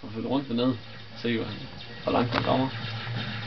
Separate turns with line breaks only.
og flytte rundt dernede. Se hvor langt han kommer.